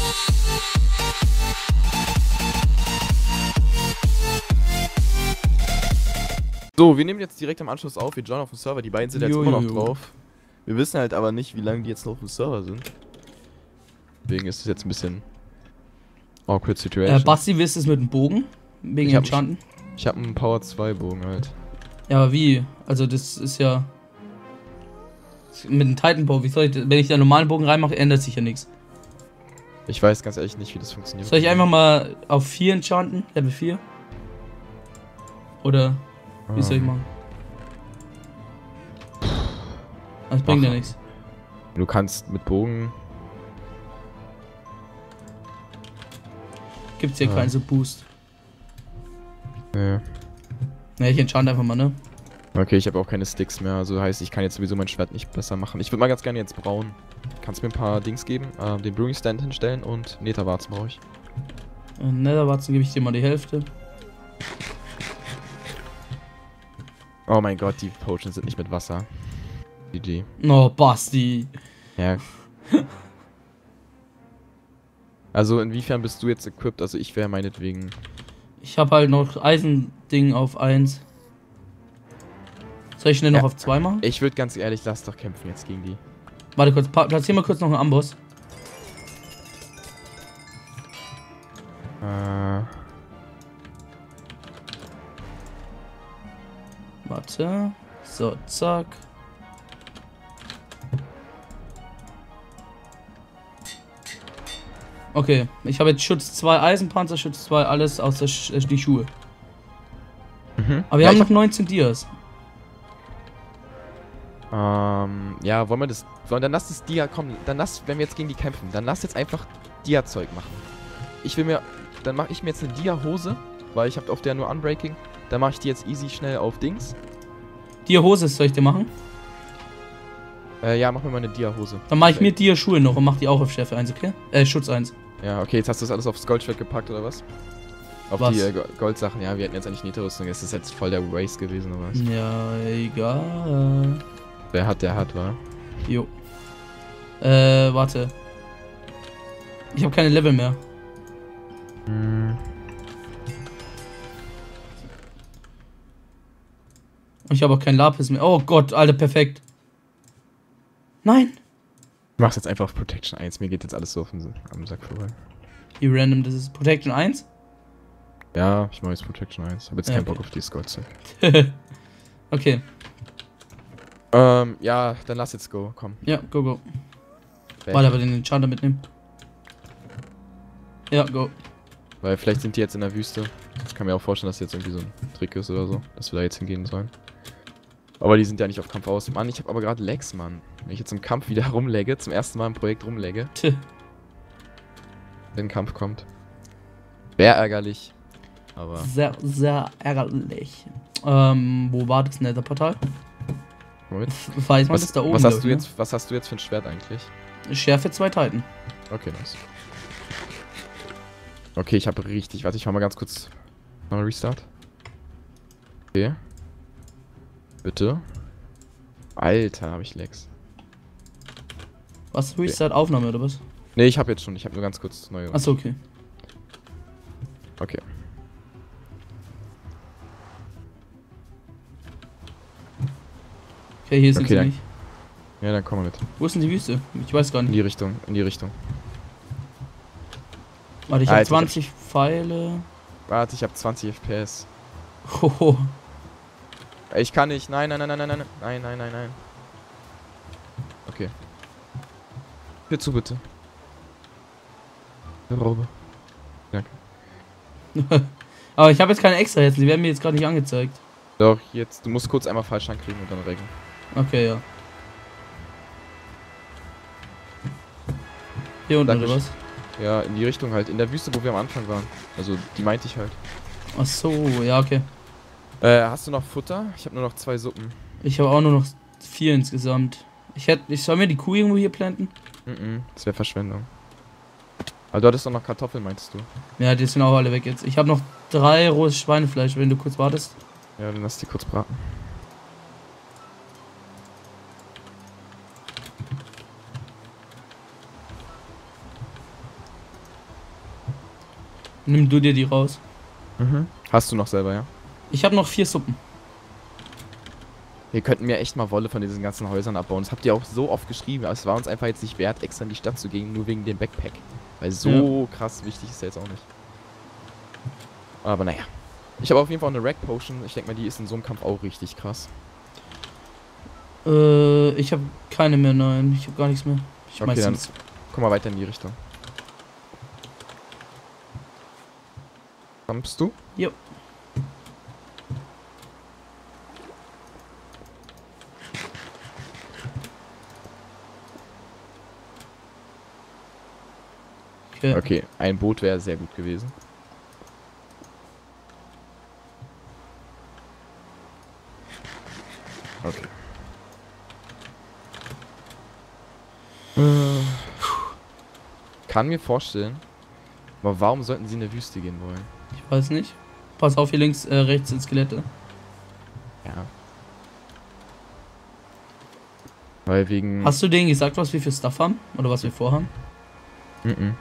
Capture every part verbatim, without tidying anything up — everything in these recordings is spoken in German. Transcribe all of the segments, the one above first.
So, wir nehmen jetzt direkt am Anschluss auf, wir joinen auf dem Server, die beiden sind jetzt Jo, immer noch jo, jo. drauf. Wir wissen halt aber nicht, wie lange die jetzt noch auf dem Server sind. Deswegen ist es jetzt ein bisschen awkward situation. Äh, Basti, willst du es mit dem Bogen? Wegen Ich hab- Enchanten? Ich habe einen Power zwei Bogen halt. Ja, aber wie? Also das ist ja... Mit dem Titanbow, wie soll ich, wenn ich da einen normalen Bogen reinmache, ändert sich ja nichts. Ich weiß ganz ehrlich nicht, wie das funktioniert. Soll ich einfach mal auf vier enchanten? Level vier? Oder wie soll ich Ähm, machen? Das bringt ja Ach. nichts. Du kannst mit Bogen... Gibt's hier Ja. keinen so Boost. Nee. Ne, ich enchant einfach mal, ne? Okay, ich habe auch keine Sticks mehr, also heißt, ich kann jetzt sowieso mein Schwert nicht besser machen. Ich würde mal ganz gerne jetzt brauen. Kannst du mir ein paar Dings geben? Ähm, den Brewing Stand hinstellen und Netherwarzen brauche ich. Äh, Netherwarzen gebe ich dir mal die Hälfte. Oh mein Gott, die Potions sind nicht mit Wasser. G G. Oh, Basti. Ja. Also inwiefern bist du jetzt equipped? Also ich wäre meinetwegen... Ich habe halt noch Eisending auf eins. Soll ich schnell Ja. noch auf zwei machen? Ich würde ganz ehrlich, lass doch kämpfen jetzt gegen die. Warte kurz, pa- platzier mal kurz noch einen Amboss. Äh, Warte. So, zack. Okay, ich habe jetzt Schutz zwei, Eisenpanzer, Schutz zwei, alles außer Sch äh, die Schuhe. mhm. Aber wir ja, haben ich noch neunzehn Dias. Ähm, ja, wollen wir das... Wollen, dann lass das Dia... Komm, dann lass, wenn wir jetzt gegen die kämpfen, dann lass jetzt einfach Dia-Zeug machen. Ich will mir... Dann mache ich mir jetzt eine Dia-Hose, weil ich habe auf der nur Unbreaking. Dann mache ich die jetzt easy schnell auf Dings. Dia-Hose soll ich dir machen? Äh, ja, mach mir mal eine Dia-Hose. Dann mache ich mir Dia-Schuhe noch und mach die auch auf Schärfe eins, okay? Äh, Schutz eins. Ja, okay, jetzt hast du das alles aufs Goldschwert gepackt, oder was? Auf Was? die äh, Go- Goldsachen, ja, wir hätten jetzt eigentlich Netherrüstung, es ist jetzt voll der Waste gewesen, oder was? Ja, egal. Wer hat, der hat, wa? Jo. Äh, warte. Ich habe keine Level mehr. Hm. Und ich habe auch kein Lapis mehr. Oh Gott, Alter, perfekt. Nein. Ich mach's jetzt einfach auf Protection eins, mir geht jetzt alles so auf den am Sack vorbei. Hier random, das ist Protection eins. Ja, ich mach jetzt Protection eins, hab jetzt Ja, keinen okay. Bock auf dieses Goldzeug. Okay, Ähm, ja, dann lass jetzt go, komm. ja, go, go. Back. Warte, aber den Enchanter mitnehmen. Ja, go. Weil vielleicht sind die jetzt in der Wüste. Ich kann mir auch vorstellen, dass jetzt irgendwie so ein Trick ist oder so, dass wir da jetzt hingehen sollen. Aber die sind ja nicht auf Kampf aus. Mann, ich habe aber gerade Lags, Mann. Wenn ich jetzt im Kampf wieder rumlegge, zum ersten Mal im Projekt rumlegge, Tch. wenn ein Kampf kommt. Wäre ärgerlich. Aber. Sehr, sehr ärgerlich. Ähm, wo war das Netherportal? Moment. Weiß man Was, das da oben? was, glaub hast ich, du ne? jetzt, was hast du jetzt für ein Schwert eigentlich? Schärfe zwei Titan. Okay, nice. Okay, ich habe richtig. Warte, ich mach mal ganz kurz. Mal Restart. Okay. Bitte. Alter, habe ich Lags. Was? Restart Aufnahme oder was? Ne, ich habe jetzt schon. Ich habe nur ganz kurz neue. Achso, okay. Okay. Okay, hier sind Okay, sie dann- nicht. Ja, dann komm mal mit. Wo ist denn die Wüste? Ich weiß gar In nicht. die Richtung. In die Richtung. Warte, ich habe Alter, ich hab- zwanzig Pfeile. Warte, ich habe zwanzig F P S. Hoho. Ich kann nicht. Nein, nein, nein, nein, nein, nein, nein, nein, nein, nein. Okay. Hör zu, bitte. Robe. Danke. Aber ich habe jetzt keine extra Herzen, die werden mir jetzt gerade nicht angezeigt. Doch, jetzt. Du musst kurz einmal falsch ankriegen und dann reggen. Okay, ja. Hier unten oder Dankeschön. was? Ja, in die Richtung halt. In der Wüste, wo wir am Anfang waren. Also, die meinte ich halt. Ach so, ja, okay. Äh, hast du noch Futter? Ich habe nur noch zwei Suppen. Ich habe auch nur noch vier insgesamt. Ich hätte, ich soll mir die Kuh irgendwo hier planten? Mhm, das wäre Verschwendung. Aber du hattest doch noch Kartoffeln, meintest du? Ja, die sind auch alle weg jetzt. Ich habe noch drei rohes Schweinefleisch, wenn du kurz wartest. Ja, dann lass die kurz braten. Nimm du dir die raus. Mhm. Hast du noch selber, ja? Ich habe noch vier Suppen. Wir könnten mir echt mal Wolle von diesen ganzen Häusern abbauen. Das habt ihr auch so oft geschrieben, aber es war uns einfach jetzt nicht wert, extra in die Stadt zu gehen, nur wegen dem Backpack. Weil so ja. krass wichtig ist der jetzt auch nicht. Aber naja. Ich habe auf jeden Fall eine Rack Potion. Ich denke mal, die ist in so einem Kampf auch richtig krass. Äh, ich habe keine mehr, nein. Ich habe gar nichts mehr. Ich okay, dann komm mal weiter in die Richtung. Kommst du? Jo. Okay. Okay, ein Boot wäre sehr gut gewesen. Okay. Äh, kann mir vorstellen, aber warum sollten sie in der Wüste gehen wollen? Ich weiß nicht. Pass auf, hier links, äh, rechts sind Skelette. Ja. Weil wegen... Hast du denen gesagt, was wir für Stuff haben? Oder was wir vorhaben? Mhm.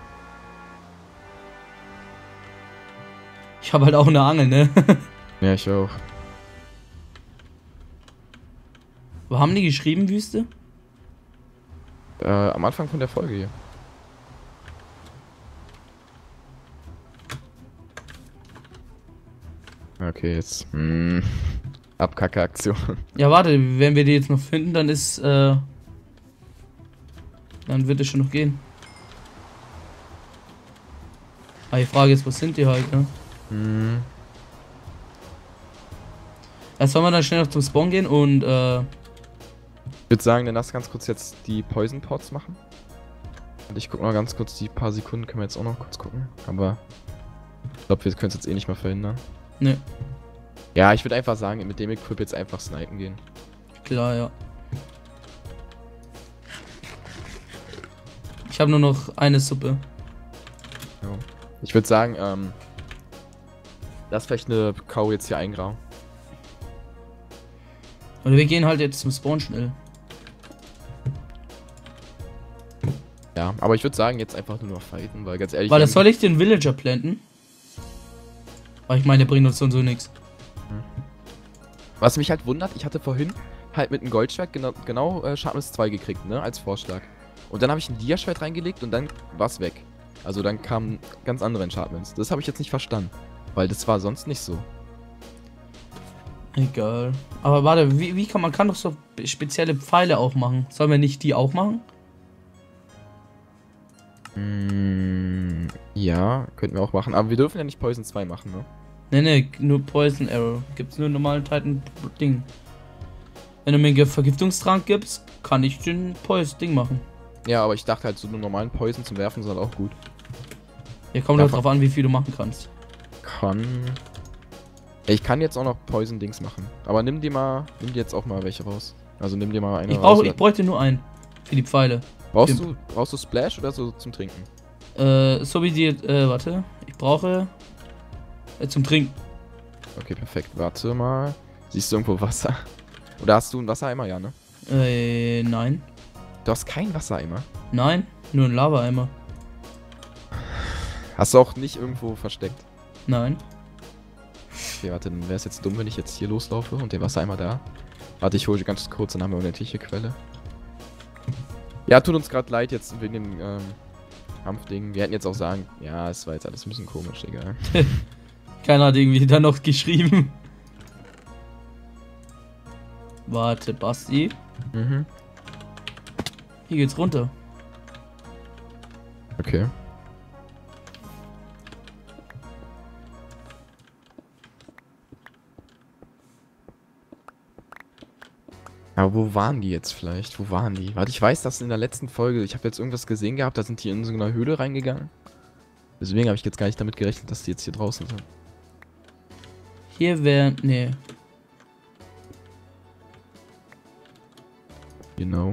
Ich habe halt auch eine Angel, ne? Ja, ich auch. Wo haben die geschrieben, Wüste? Äh, am Anfang von der Folge hier. Okay, jetzt. Hm. Abkacke-Aktion. Ja, warte, wenn wir die jetzt noch finden, dann ist, äh. Dann wird es schon noch gehen. Aber die Frage ist, was sind die halt, ne? Hm. Erst wollen wir dann schnell noch zum Spawn gehen und, äh. Ich würde sagen, dann lass ganz kurz jetzt die Poison Pots machen. Und ich guck mal ganz kurz, die paar Sekunden können wir jetzt auch noch kurz gucken. Aber ich glaube, wir können es jetzt eh nicht mehr verhindern. Ne. Ja, ich würde einfach sagen, mit dem Equip jetzt einfach snipen gehen. Klar, ja. Ich habe nur noch eine Suppe. Ja. Ich würde sagen, ähm. lass vielleicht eine Kau jetzt hier eingraben. Oder wir gehen halt jetzt zum Spawn schnell. Ja, aber ich würde sagen, jetzt einfach nur noch fighten, weil ganz ehrlich... Weil das soll ich den Villager planten? Weil ich meine, der bringt uns so und so nichts. Was mich halt wundert, ich hatte vorhin halt mit einem Goldschwert genau, genau äh, Sharpness zwei gekriegt, ne, als Vorschlag. Und dann habe ich ein Dia-Schwert reingelegt und dann war's weg. Also dann kamen ganz andere Enchantments. Das habe ich jetzt nicht verstanden, weil das war sonst nicht so. Egal. Aber warte, wie, wie kann man kann doch so spezielle Pfeile auch machen? Sollen wir nicht die auch machen? Mm, ja, könnten wir auch machen. Aber wir dürfen ja nicht Poison zwei machen, ne? Ne, ne, nur Poison Arrow. Gibt's nur normalen Titan Ding. Wenn du mir einen Vergiftungstrank gibst, kann ich den Poison Ding machen. Ja, aber ich dachte halt, so einen normalen Poison zum Werfen ist halt auch gut. Ja, kommt halt drauf an, wie viel du machen kannst. Kann... Ich kann jetzt auch noch Poison-Dings machen. Aber nimm dir mal, nimm dir jetzt auch mal welche raus. Also nimm dir mal eine ich raus. brauch, ich bräuchte nur einen. Für die Pfeile. Brauchst für du, brauchst du Splash oder so zum Trinken? Äh, so wie die, äh, warte. Ich brauche, äh, zum Trinken. Okay, perfekt. Warte mal. Siehst du irgendwo Wasser? Oder hast du einen Wassereimer, ja, ne? Äh, nein. Du hast keinen Wassereimer? Nein, nur ein Lava-Eimer. Hast du auch nicht irgendwo versteckt? Nein. Okay, warte, dann wäre es jetzt dumm, wenn ich jetzt hier loslaufe und der Wassereimer da. Warte, ich hole ganz kurz, dann haben wir eine unendliche Quelle. Ja, tut uns gerade leid jetzt wegen dem ähm, Kampfding. Wir hätten jetzt auch sagen, ja, es war jetzt alles ein bisschen komisch, egal. Keiner hat irgendwie da noch geschrieben. Warte, Basti. Mhm. Hier geht's runter. Okay. Aber wo waren die jetzt vielleicht? Wo waren die? Warte, ich weiß, dass in der letzten Folge, ich habe jetzt irgendwas gesehen gehabt, da sind die in so einer Höhle reingegangen. Deswegen habe ich jetzt gar nicht damit gerechnet, dass die jetzt hier draußen sind. Hier wären, nee. Genau.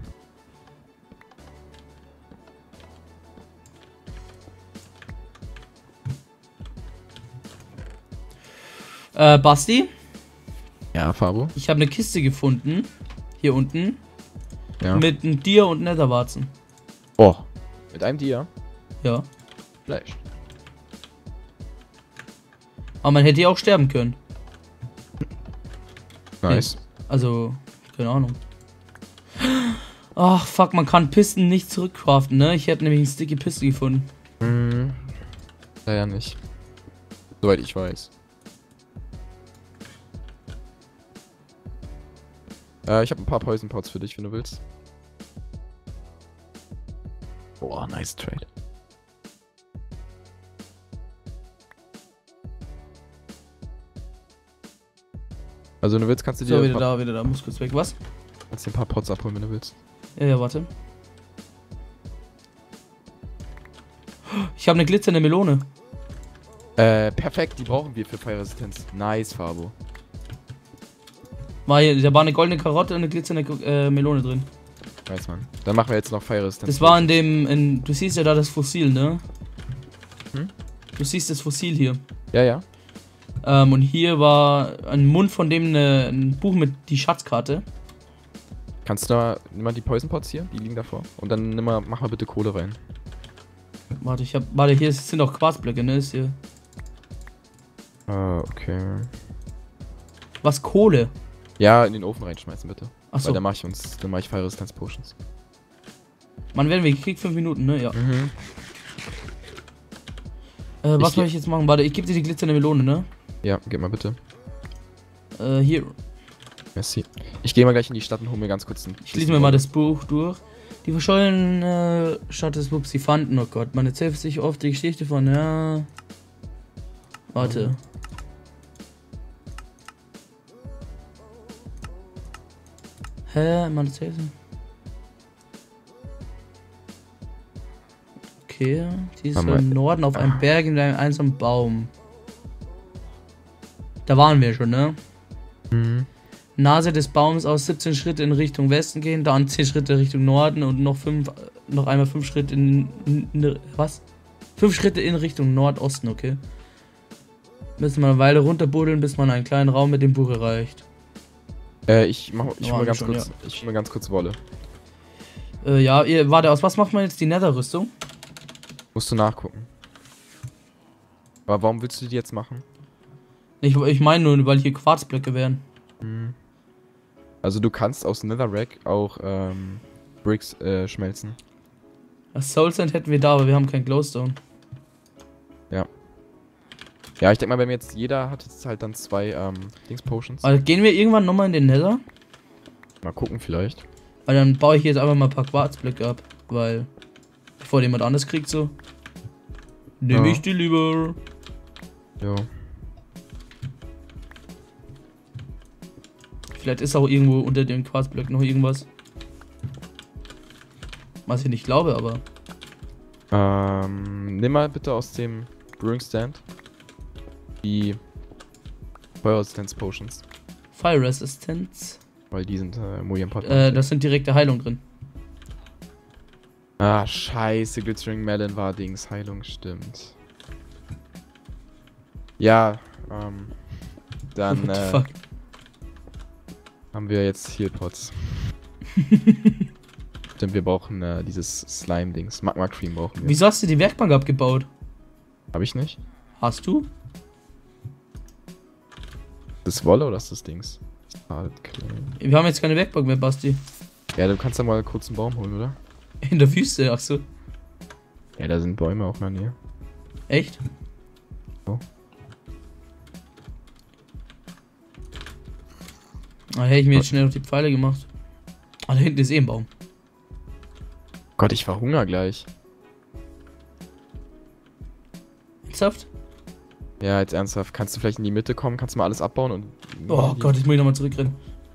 Äh, Basti? Ja, Fabo? Ich habe eine Kiste gefunden. Hier unten. Ja. Mit einem Dia und Netherwarzen. Oh. Mit einem Dia? Ja. Fleisch. Aber man hätte ja auch sterben können. Nice. Also, keine Ahnung. Ach, fuck, man kann Pisten nicht zurückcraften, ne? Ich hätte nämlich eine sticky Piste gefunden. Hm. Leider nicht. Soweit ich weiß. Äh, ich habe ein paar Poison Pots für dich, wenn du willst. Boah, nice Trade. Also wenn du willst, kannst du dir So, ein wieder paar, da, wieder da, muss kurz weg. Was? kannst dir ein paar Pots abholen, wenn du willst. Ja, ja, warte. Ich habe eine glitzernde Melone. Äh, perfekt, die brauchen wir für Feuerresistenz. Nice, Fabo. War hier, da war eine goldene Karotte und eine glitzernde äh, Melone drin. Weiß man. Dann machen wir jetzt noch Feuerresistenz. Das war in dem, in, du siehst ja da das Fossil, ne? Hm? Du siehst das Fossil hier. Ja, ja. Ähm, und hier war ein Mund von dem eine, ein Buch mit die Schatzkarte. Kannst du da, nimm mal die Poison Pots hier, die liegen davor. Und dann nimm mal, mach mal bitte Kohle rein. Warte, ich hab, warte, hier sind auch Quarzblöcke, ne? Ist hier. Ah, okay. Was, Kohle? Ja, in den Ofen reinschmeißen, bitte. Achso. Weil dann mach ich uns, dann mach ich Feuerresistenz Potions. Man werden wir gekriegt, fünf Minuten, ne? Ja. Mhm. Äh, was Ich soll geh- ich jetzt machen? Warte, ich gebe dir die glitzernde Melone, ne? Ja, gib mal bitte. Äh, hier. Merci. Ich gehe mal gleich in die Stadt und hole mir ganz kurz ein. Ich lese mir mal das Buch durch. Die verschollene äh, Stadt des Wuchs, sie fanden, oh Gott, man erzählt sich oft die Geschichte von, ja. Warte. Hä, man erzählt sich. Okay, die ist Warte mal. im Norden auf einem Berg in einem einsamen Baum. Da waren wir schon, ne? Mhm. Nase des Baums aus siebzehn Schritte in Richtung Westen gehen, dann zehn Schritte Richtung Norden und noch fünf, noch einmal fünf Schritte in, in, in was? fünf Schritte in Richtung Nordosten, okay. Müssen wir eine Weile runterbuddeln, bis man einen kleinen Raum mit dem Buch erreicht. Äh, ich mach, ich Ja, hol mir ganz schon, kurz, ich hol mir ganz kurz Wolle. Äh, ja, ihr, warte, aus was macht man jetzt die Nether-Rüstung? Musst du nachgucken. Aber warum willst du die jetzt machen? Ich, ich meine nur, weil hier Quarzblöcke wären. Mhm. Also du kannst aus Netherrack auch ähm, Bricks äh, schmelzen. Das Soul Sand hätten wir da, aber wir haben kein Glowstone. Ja, ich denke mal, wenn jetzt jeder hat jetzt halt dann zwei ähm, Dings Potions. Also gehen wir irgendwann nochmal in den Nether? Mal gucken vielleicht. Weil dann baue ich jetzt einfach mal ein paar Quarzblöcke ab, weil bevor jemand anderes kriegt so, nehme Ja. ich die lieber. Jo. Vielleicht ist auch irgendwo unter den Quarzblöcken noch irgendwas. Was ich nicht glaube, aber Ähm, nimm mal bitte aus dem Brewing Stand die Feuerresistenz Potions, Fire Resistance. weil die sind äh, Mojang Pot. Äh, das sind direkte Heilung drin. Ah, scheiße, Glittering Melon war Dings, Heilung, stimmt. Ja, ähm, dann What the äh, fuck? haben wir jetzt Heal Pots. Stimmt, wir brauchen äh, dieses Slime-Dings. Magma Cream brauchen wir. Wieso hast du die Werkbank abgebaut? Hab ich nicht? Hast du? Das Wolle oder ist das Dings? Halt Clay. Wir haben jetzt keine Werkbank mehr, Basti. Ja, du kannst ja mal kurz einen Baum holen, oder? In der Wüste, ach so. Ja, da sind Bäume auch in der Nähe. Echt? So. Ah, hätte ich mir jetzt schnell noch die Pfeile gemacht. Ah, da hinten ist eh ein Baum. Gott, ich verhungere gleich. Ernsthaft? Ja, jetzt ernsthaft. Kannst du vielleicht in die Mitte kommen? Kannst du mal alles abbauen und... Oh Gott, jetzt muss ich nochmal zurückrennen.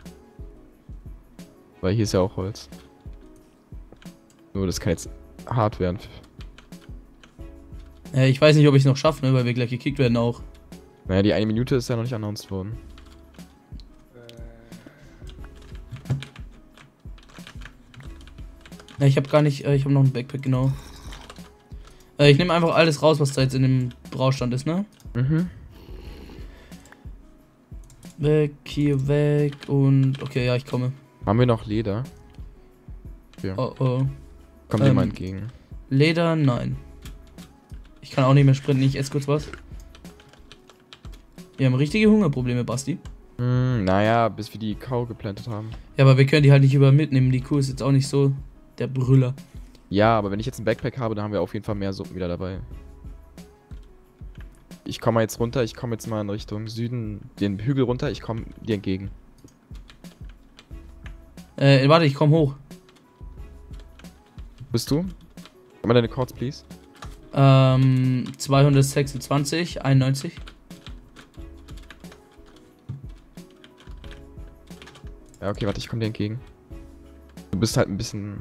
Weil hier ist ja auch Holz. Nur, das kann jetzt hart werden. Äh, ich weiß nicht, ob ich es noch schaffe, ne, weil wir gleich gekickt werden auch. Naja, die eine Minute ist ja noch nicht announced worden. Ja, ich habe gar nicht, äh, ich habe noch ein Backpack, genau. Äh, ich nehme einfach alles raus, was da jetzt in dem Braustand ist, ne? Mhm. Weg, hier weg und... Okay, ja, ich komme. Haben wir noch Leder? Ja. Oh, oh. Kommt dir ähm, mal entgegen. Leder, nein. Ich kann auch nicht mehr sprinten, ich esse kurz was. Wir haben richtige Hungerprobleme, Basti. Hm, naja, bis wir die Kau geplantet haben. Ja, aber wir können die halt nicht überall mitnehmen. Die Kuh ist jetzt auch nicht so der Brüller. Ja, aber wenn ich jetzt ein Backpack habe, dann haben wir auf jeden Fall mehr Suppen wieder dabei. Ich komme mal jetzt runter, ich komme jetzt mal in Richtung Süden, den Hügel runter, ich komme dir entgegen. Äh, warte, ich komm hoch. Bist du? Gib mal deine Chords, please. Ähm, zweihundertsechsundzwanzig, einundneunzig. Ja, okay, warte, ich komme dir entgegen. Du bist halt ein bisschen...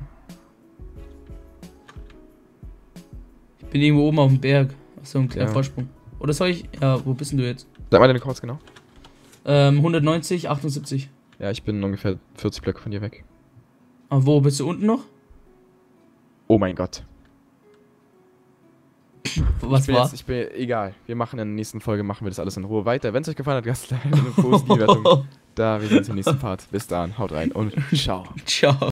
Ich bin irgendwo oben auf dem Berg. Achso, ein kleiner Ja. Vorsprung. Oder soll ich... Ja, wo bist denn du jetzt? Sag mal deine Chords genau. Ähm, hundertneunzig, achtundsiebzig. Ja, ich bin ungefähr vierzig Blöcke von dir weg. Aber wo bist du unten noch? Oh mein Gott. Was ich bin war? Jetzt, ich bin... Egal, wir machen in der nächsten Folge, machen wir das alles in Ruhe weiter. Wenn es euch gefallen hat, lasst eine positive Bewertung da. Wir sehen uns im nächsten Part. Bis dann, haut rein und ciao. Ciao.